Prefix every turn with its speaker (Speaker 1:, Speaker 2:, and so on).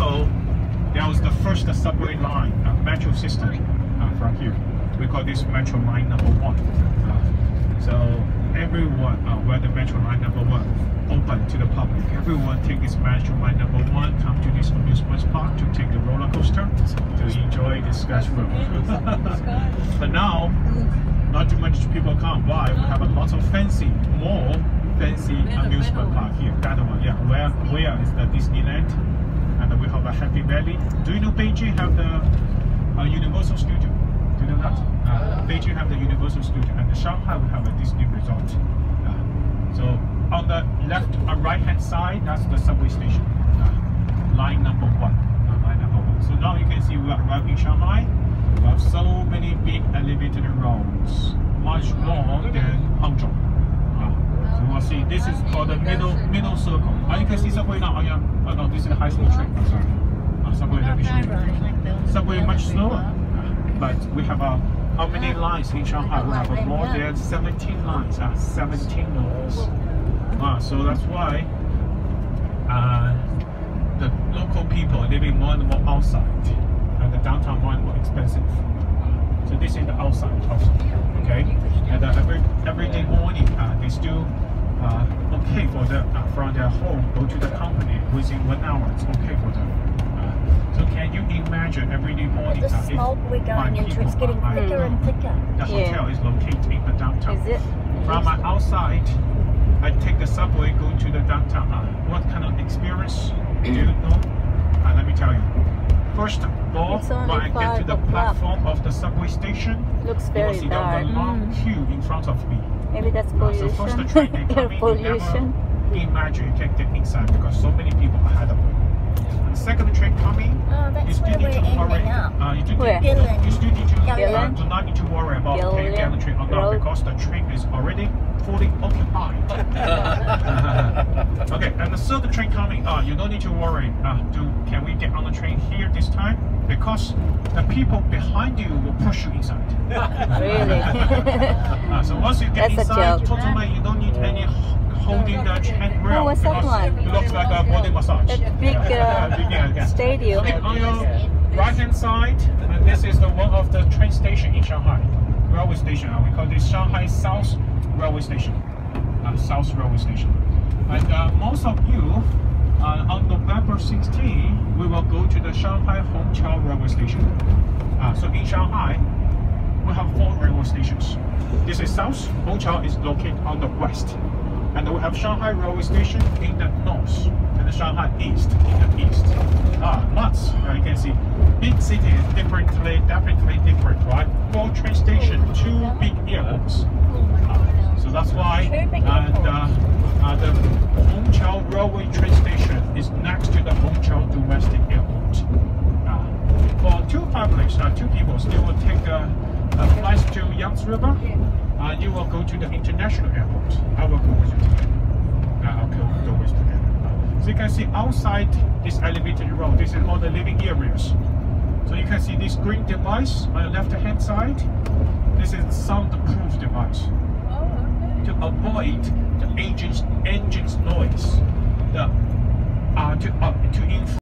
Speaker 1: Monaco, there was the first subway line, metro system from here. We call this Metro Line number 1. So everyone, where the Metro Line number 1 open to the public, everyone take this Metro Line number 1, come to this amusement park to take the roller coaster to enjoy this sketch room. But now, not too much people come. Why? We have a lot of more fancy amusement park here. That one, yeah. Where is the Disneyland? And we have a Happy Valley. Do you know Beijing have the Universal Studio? Do you know that? Beijing have the Universal Studio, and Shanghai we have a Disney Resort. So on the left and right hand side, that's the subway station. Line number 1. Line number 1. So now you can see we are arriving in Shanghai. We have so many big elevated roads, much more than Hangzhou. So we'll see. This is called the middle circle. You can see subway now. Oh no, this is the high speed train. Sorry. Subway, let me show you. Subway much slower, but we have how many lines in Shanghai? We have more than 17 lines. 17 lines. So that's why the local people are living more and more outside. And the downtown more and more expensive. So this is the outside also, okay? And every day morning, they still okay for them from their home go to the company within 1 hour. It's okay for them. So can you imagine every day morning?
Speaker 2: The smoke we're going into, it's getting thicker and thicker.
Speaker 1: The hotel is located in the downtown.
Speaker 2: Is it?
Speaker 1: From my outside, I take the subway, go to the downtown. What kind of experience do you know? Let me tell you. First of all, when I get to the platform of the subway station,
Speaker 2: looks very
Speaker 1: you will see
Speaker 2: dark.
Speaker 1: the long queue in front of me.
Speaker 2: Maybe that's pollution.
Speaker 1: So first the train they come in,
Speaker 2: pollution.
Speaker 1: You never imagine you can get inside because so many people ahead of you. And the second train coming, you still need to worry. You still need to do not need to worry about taking the train or not because the train is already fully occupied. Okay, and the third train coming, you don't need to worry. Can we get on the train here this time? Because the people behind you will push you inside.
Speaker 2: Really?
Speaker 1: So once you get inside, totally you don't need any holding the handrail.
Speaker 2: What's that one?
Speaker 1: It looks like a body massage.
Speaker 2: That big stadium.
Speaker 1: Okay, on your right hand side, this is the one of the train station in Shanghai. Railway station. We call this Shanghai South Railway Station. South Railway Station. And most of you, on November 16, we will go to the Shanghai Hongqiao Railway Station. So in Shanghai, we have 4 railway stations. This is South. Hongqiao is located on the west. And we have Shanghai Railway Station in the north. And the Shanghai East in the east. Lots. You can see big cities definitely different, right? 4 train stations, 2 big airports. So that's why the Hongqiao Railway train station is next to the Hongqiao Domestic Airport. For 2 families, 2 people, they will take a flight to Yangtze River. You will go to the international airport. I will go with you together. I'll go with you together. So you can see outside this elevated road, this is all the living areas. So you can see this green device on the left hand side. This is soundproof device to avoid the engine's noise. To